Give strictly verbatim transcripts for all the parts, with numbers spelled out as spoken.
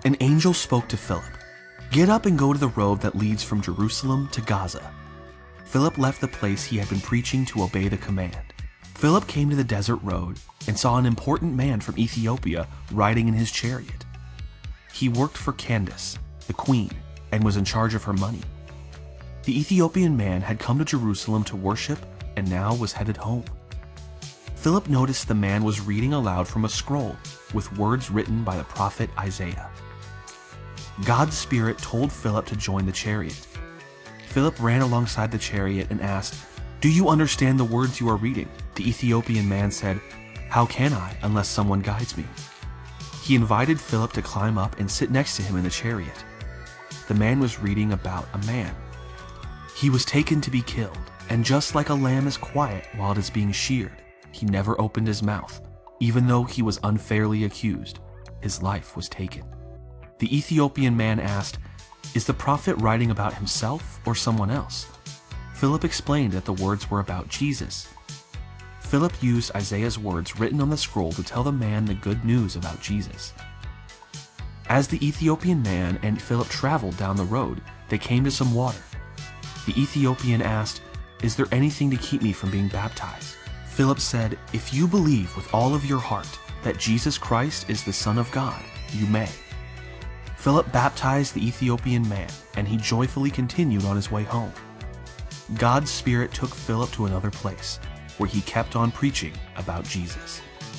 An angel spoke to Philip, "Get up and go to the road that leads from Jerusalem to Gaza." Philip left the place he had been preaching to obey the command. Philip came to the desert road and saw an important man from Ethiopia riding in his chariot. He worked for Candace, the queen, and was in charge of her money. The Ethiopian man had come to Jerusalem to worship and now was headed home. Philip noticed the man was reading aloud from a scroll with words written by the prophet Isaiah. God's Spirit told Philip to join the chariot. Philip ran alongside the chariot and asked, "Do you understand the words you are reading?" The Ethiopian man said, "How can I unless someone guides me?" He invited Philip to climb up and sit next to him in the chariot. The man was reading about a man. He was taken to be killed, and just like a lamb is quiet while it is being sheared, he never opened his mouth. Even though he was unfairly accused, his life was taken. The Ethiopian man asked, "Is the prophet writing about himself or someone else?" Philip explained that the words were about Jesus. Philip used Isaiah's words written on the scroll to tell the man the good news about Jesus. As the Ethiopian man and Philip traveled down the road, they came to some water. The Ethiopian asked, "Is there anything to keep me from being baptized?" Philip said, "If you believe with all of your heart that Jesus Christ is the Son of God, you may." Philip baptized the Ethiopian man, and he joyfully continued on his way home. God's Spirit took Philip to another place, where he kept on preaching about Jesus.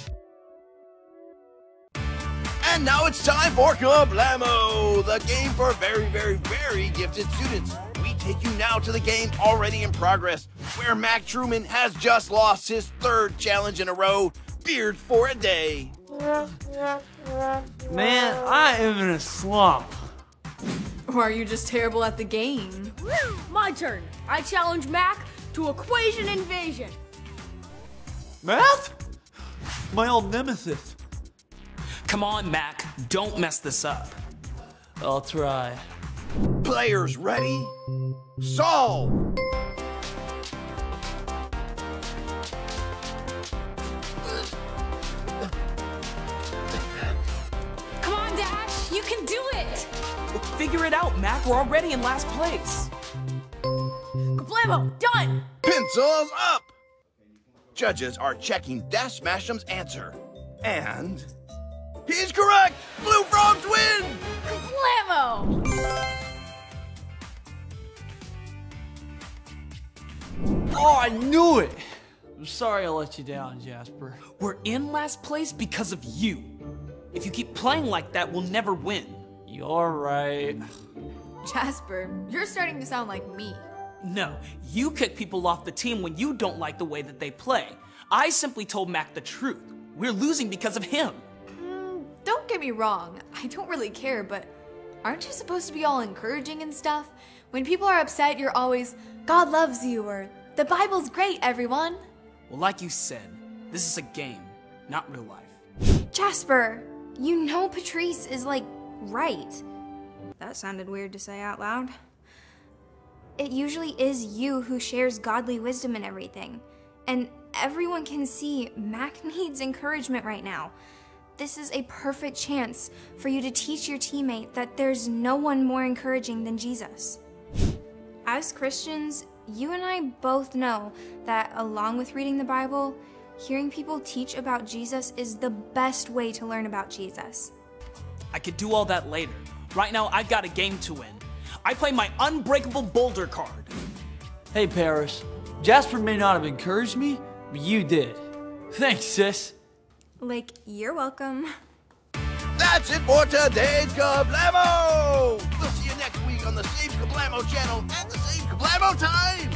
And now it's time for Kablamo, the game for very, very, very gifted students. We take you now to the game already in progress, where Mac Truman has just lost his third challenge in a row, Beard for a Day. Man, I am in a slump. Or are you just terrible at the game? My turn. I challenge Mac to equation invasion. Math? My old nemesis. Come on, Mac. Don't mess this up. I'll try. Players ready? Solve! Come on, Dash, you can do it! Figure it out, Mac. We're already in last place. Kablamo, done! Pencils up! Judges are checking Dash Masham's answer. And he's correct! Blue Frogs win! Kablamo! Oh, I knew it! I'm sorry I let you down, Jasper. We're in last place because of you. If you keep playing like that, we'll never win. You're right. Jasper, you're starting to sound like me. No, you kick people off the team when you don't like the way that they play. I simply told Mac the truth. We're losing because of him. Mm, don't get me wrong, I don't really care, but aren't you supposed to be all encouraging and stuff? When people are upset, you're always, "God loves you," or "The Bible's great, everyone." Well, like you said, this is a game, not real life. Jasper, you know Patrice is, like, right. That sounded weird to say out loud. It usually is you who shares godly wisdom and everything. And everyone can see Mac needs encouragement right now. This is a perfect chance for you to teach your teammate that there's no one more encouraging than Jesus. As Christians, you and I both know that along with reading the Bible, hearing people teach about Jesus is the best way to learn about Jesus. I could do all that later. Right now, I've got a game to win. I play my unbreakable boulder card. Hey, Paris. Jasper may not have encouraged me, but you did. Thanks, sis. Like, you're welcome. That's it for today's Kablamo! We'll see you next week on the same Kablamo channel at the same Kablamo time!